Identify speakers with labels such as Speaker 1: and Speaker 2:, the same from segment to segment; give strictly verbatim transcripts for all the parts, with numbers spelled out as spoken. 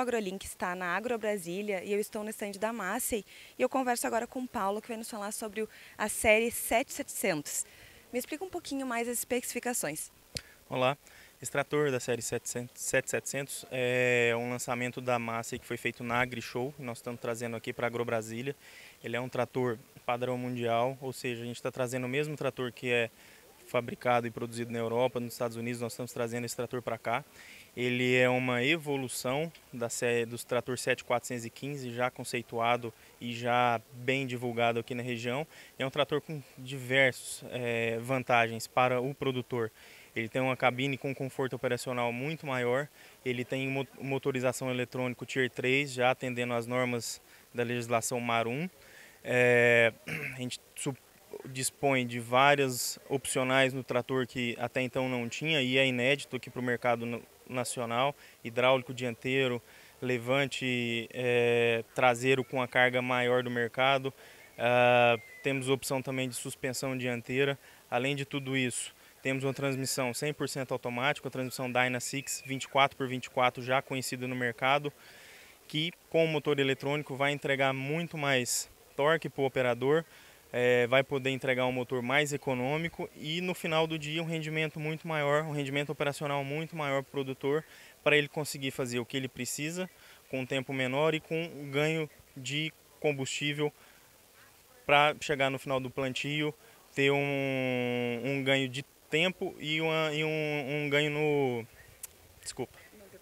Speaker 1: AgroLink está na AgroBrasília e eu estou no stand da Massey e eu converso agora com o Paulo, que vai nos falar sobre o- a série sete mil e setecentos. Me explica um pouquinho mais as especificações.
Speaker 2: Olá, esse trator da série sete mil e setecentos é um lançamento da Massey que foi feito na AgriShow e nós estamos trazendo aqui para a AgroBrasília. Ele é um trator padrão mundial, ou seja, a gente está trazendo o mesmo trator que é fabricado e produzido na Europa, nos Estados Unidos, nós estamos trazendo esse trator para cá. Ele é uma evolução da série dos trator sete mil quatrocentos e quinze, já conceituado e já bem divulgado aqui na região. É um trator com diversas é, vantagens para o produtor. Ele tem uma cabine com conforto operacional muito maior, ele tem motorização eletrônica Tier três, já atendendo às normas da legislação MAR um. É, a gente dispõe de várias opcionais no trator que até então não tinha e é inédito aqui para o mercado nacional: hidráulico dianteiro, levante é, traseiro com a carga maior do mercado. Uh, temos opção também de suspensão dianteira. Além de tudo isso, temos uma transmissão cem por cento automática, a transmissão Dynasix vinte e quatro por vinte e quatro, já conhecida no mercado, que com o motor eletrônico vai entregar muito mais torque para o operador, é, vai poder entregar um motor mais econômico e no final do dia um rendimento muito maior, um rendimento operacional muito maior para o produtor, para ele conseguir fazer o que ele precisa com um tempo menor e com um ganho de combustível para chegar no final do plantio, ter um, um ganho de tempo e, uma, e um, um ganho no... Desculpa.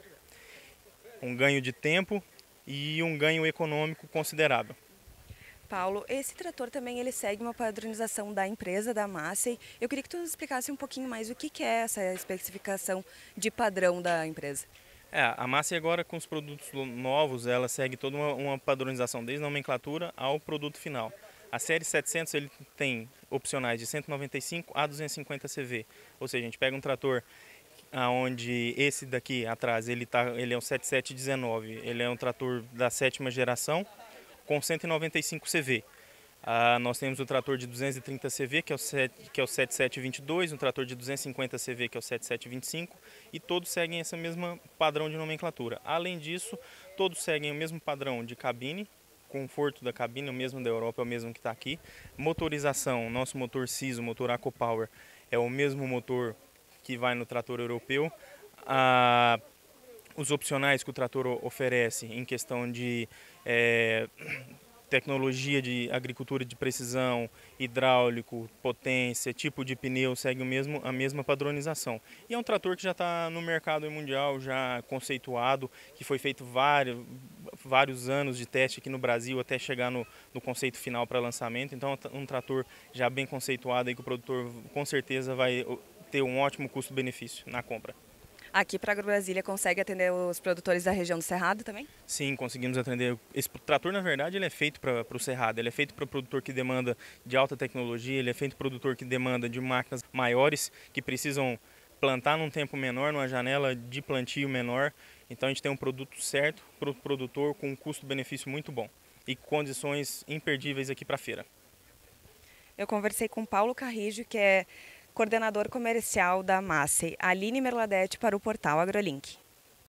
Speaker 2: Um ganho de tempo e um ganho econômico considerável.
Speaker 1: Paulo, esse trator também ele segue uma padronização da empresa, da Massey. Eu queria que tu nos explicasse um pouquinho mais o que que é essa especificação de padrão da empresa.
Speaker 2: É, a Massey agora com os produtos novos, ela segue toda uma, uma padronização, desde a nomenclatura ao produto final. A série setecentos ele tem opcionais de cento e noventa e cinco a duzentos e cinquenta C V, ou seja, a gente pega um trator onde esse daqui atrás ele, tá, ele é um sete sete dezenove, ele é um trator da sétima geração com cento e noventa e cinco C V. Ah, nós temos o trator de duzentos e trinta C V, que é o, que é o sete sete vinte e dois, um trator de duzentos e cinquenta C V, que é o sete sete vinte e cinco, e todos seguem esse mesmo padrão de nomenclatura. Além disso, todos seguem o mesmo padrão de cabine, conforto da cabine, o mesmo da Europa, é o mesmo que está aqui. Motorização, nosso motor Siso, motor AquaPower, é o mesmo motor que vai no trator europeu. Ah, os opcionais que o trator oferece em questão de é, tecnologia de agricultura de precisão, hidráulico, potência, tipo de pneu, segue o mesmo, a mesma padronização. E é um trator que já está no mercado mundial, já conceituado, que foi feito vários, vários anos de teste aqui no Brasil até chegar no, no conceito final para lançamento. Então é um trator já bem conceituado e que o produtor com certeza vai ter um ótimo custo-benefício na compra.
Speaker 1: Aqui para a AgroBrasília consegue atender os produtores da região do Cerrado também?
Speaker 2: Sim, conseguimos atender. Esse trator, na verdade, ele é feito para o Cerrado, ele é feito para o produtor que demanda de alta tecnologia, ele é feito para o produtor que demanda de máquinas maiores, que precisam plantar num tempo menor, numa janela de plantio menor. Então a gente tem um produto certo para o produtor com um custo-benefício muito bom e condições imperdíveis aqui para a feira.
Speaker 1: Eu conversei com Paulo Carrijo, que é coordenador comercial da Massey, Aline Merladete, para o portal AgroLink.